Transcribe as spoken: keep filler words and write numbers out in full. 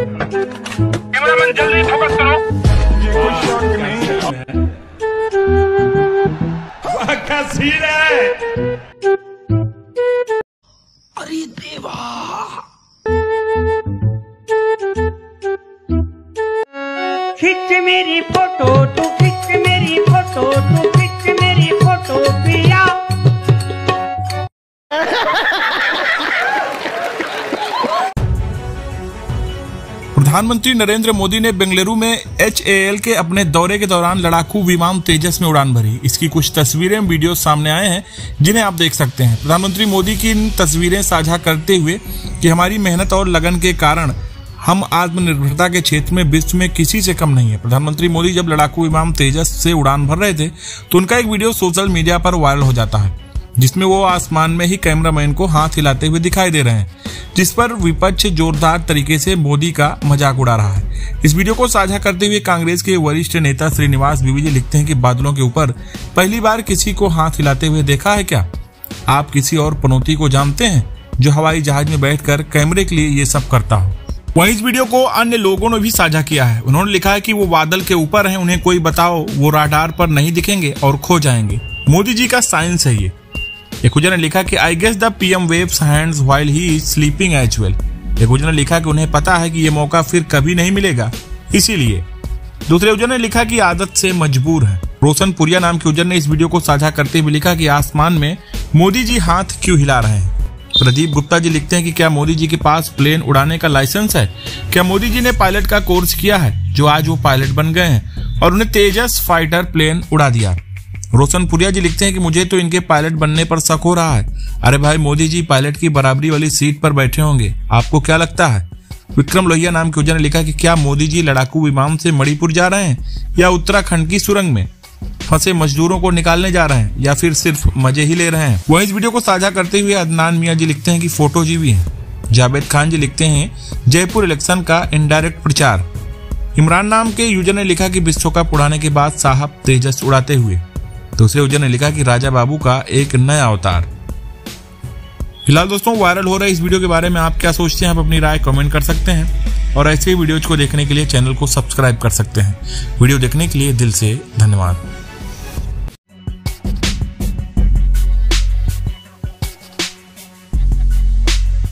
Cameraman जल्दी focus करो। ये कोई शॉट नहीं है। वाह क्या सीन है। अरे देवा, खिंच मेरी फोटो तू, खिंच मेरी फोटो तू, खिंच मेरी फोटो पिया। प्रधानमंत्री नरेंद्र मोदी ने बेंगलुरु में एच ए एल के अपने दौरे के दौरान लड़ाकू विमान तेजस में उड़ान भरी। इसकी कुछ तस्वीरें वीडियो सामने आए हैं जिन्हें आप देख सकते हैं। प्रधानमंत्री मोदी की इन तस्वीरें साझा करते हुए कि हमारी मेहनत और लगन के कारण हम आत्मनिर्भरता के क्षेत्र में विश्व में किसी से कम नहीं है। प्रधानमंत्री मोदी जब लड़ाकू विमान तेजस से उड़ान भर रहे थे तो उनका एक वीडियो सोशल मीडिया पर वायरल हो जाता है जिसमें वो आसमान में ही कैमरामैन को हाथ हिलाते हुए दिखाई दे रहे हैं, जिस पर विपक्ष जोरदार तरीके से मोदी का मजाक उड़ा रहा है। इस वीडियो को साझा करते हुए कांग्रेस के वरिष्ठ नेता श्रीनिवास बीवी जी लिखते हैं कि बादलों के ऊपर पहली बार किसी को हाथ हिलाते हुए देखा है क्या? आप किसी और पनौती को जानते हैं जो हवाई जहाज में बैठकर कैमरे के लिए ये सब करता हो? वहीं इस वीडियो को अन्य लोगों ने भी साझा किया है। उन्होंने लिखा है कि वो बादल के ऊपर हैं, उन्हें कोई बताओ, वो राडार पर नहीं दिखेंगे और खो जाएंगे। मोदी जी का साइंस है ये। एक यूजर ने लिखा कि I guess the PM waves hands while he is sleeping as well. एक यूजर ने लिखा कि उन्हें पता है कि ये मौका फिर कभी नहीं मिलेगा, इसीलिए। दूसरे यूजर ने लिखा कि आदत से मजबूर है। रोशन पुरिया नाम के यूजर ने इस वीडियो को साझा करते हुए लिखा कि आसमान में मोदी जी हाथ क्यों हिला रहे हैं। प्रदीप गुप्ता जी लिखते हैं कि क्या मोदी जी के पास प्लेन उड़ाने का लाइसेंस है? क्या मोदी जी ने पायलट का कोर्स किया है जो आज वो पायलट बन गए हैं और उन्हें तेजस फाइटर प्लेन उड़ा दिया? रोशन पुरिया जी लिखते हैं कि मुझे तो इनके पायलट बनने पर शक हो रहा है। अरे भाई, मोदी जी पायलट की बराबरी वाली सीट पर बैठे होंगे, आपको क्या लगता है? विक्रम लोहिया नाम के यूजर ने लिखा कि क्या मोदी जी लड़ाकू विमान से मणिपुर जा रहे हैं या उत्तराखंड की सुरंग में फंसे मजदूरों को निकालने जा रहे हैं या फिर सिर्फ मजे ही ले रहे हैं? वहीं इस वीडियो को साझा करते हुए अदनान मियां जी लिखते हैं कि फोटो जी भी है। जावेद खान जी लिखते हैं जयपुर इलेक्शन का इनडायरेक्ट प्रचार। इमरान नाम के यूजर ने लिखा कि विश्व कप उड़ाने के बाद साहब तेजस उड़ाते हुए। दूसरे यूजर ने लिखा कि राजा बाबू का एक नया अवतार। फिलहाल दोस्तों, वायरल हो रहे इस वीडियो के बारे में आप क्या सोचते हैं? आप अपनी राय कमेंट कर सकते हैं और ऐसे ही वीडियोज को देखने के लिए चैनल को सब्सक्राइब कर सकते हैं। वीडियो देखने के लिए दिल से धन्यवाद।